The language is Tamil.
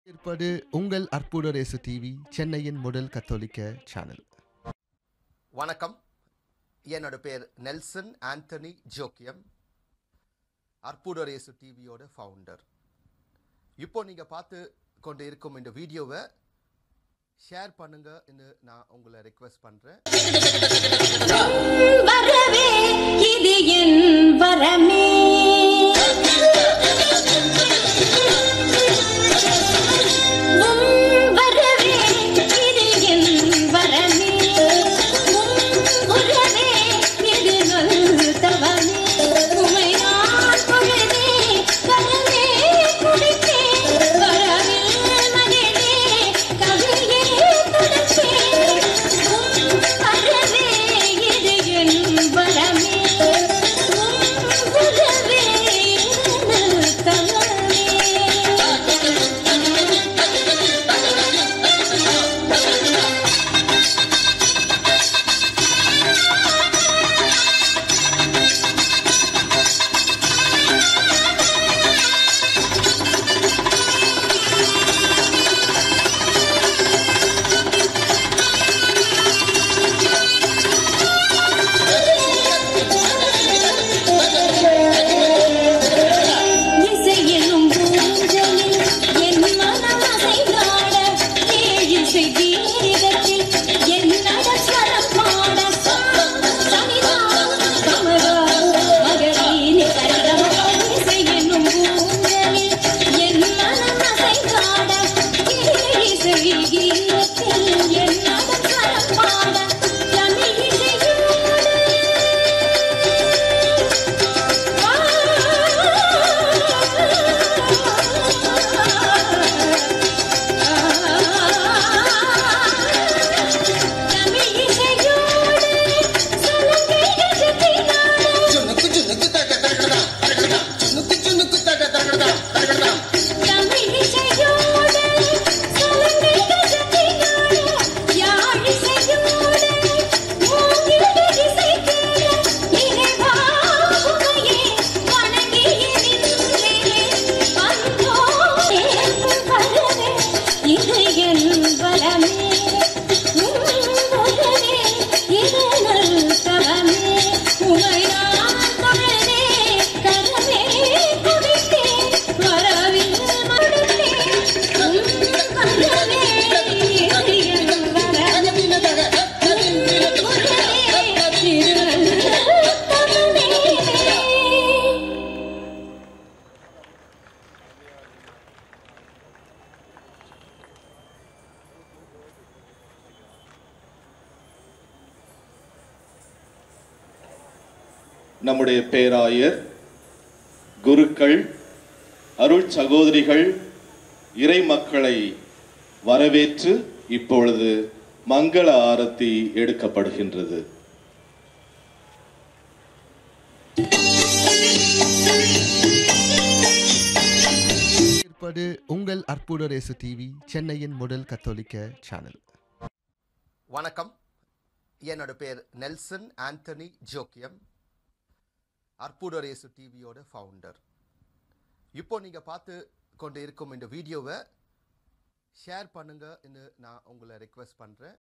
இருப்பது உங்கள் அற்புத ரேசு டிவி, சென்னையின் முதல் கத்தோலிக்க சேனல். வணக்கம். என்னோட பேர் நெல்சன் ஆண்டனி ஜோக்கியம், அற்புத ரேசு டிவியோட ஃபவுண்டர். இப்போ நீங்கள் பார்த்து கொண்டு இருக்கும் இந்த வீடியோவை ஷேர் பண்ணுங்கன்னு நான் உங்களை ரெக்வெஸ்ட் பண்ணுறேன். வரவே இது என் வரமே, வரவே இது என் வரமே, உறவே இது நல்தவமே, உமை நான் பொழுதே கரமே குடித்தே, வரவில் மகிழே கவியே துடித்தே, வரவே இது என் வரமே, உறவே நல்தவமே. இசையெனும் பூஞ்சலில் என் மனம் அசைந்தாட, ஏழிசை கீதத்தில் என் நடஸ்வரம் பாட, சனிதா கமகா மகரீனி சரிகம. இசையெனும் பூஞ்சலில் என் மனம் அசைந்தாட, ஏழிசை கீதத்தில் என் நடஸ்வரம் பாட, தமிழிசையோடு நம்முடைய பேராயர், குருக்கள், அருள் சகோதரிகள், இறை மக்களை வரவேற்று இப்பொழுது மங்கள ஆரத்தி எடுக்கப்படுகின்றது. இருப்பது உங்கள் அற்புத ரேசு டிவி, சென்னையின் முதல் கத்தோலிக்க சேனல். வணக்கம். என்னோட பேர் நெல்சன் ஆண்டனி ஜோக்கியம், அற்புத ரேசு டிவியோட ஃபவுண்டர். இப்போ நீங்கள் பார்த்து கொண்டு இருக்கும் இந்த வீடியோவை ஷேர் பண்ணுங்கன்னு நான் உங்களை ரெக்வெஸ்ட் பண்ணுறேன்.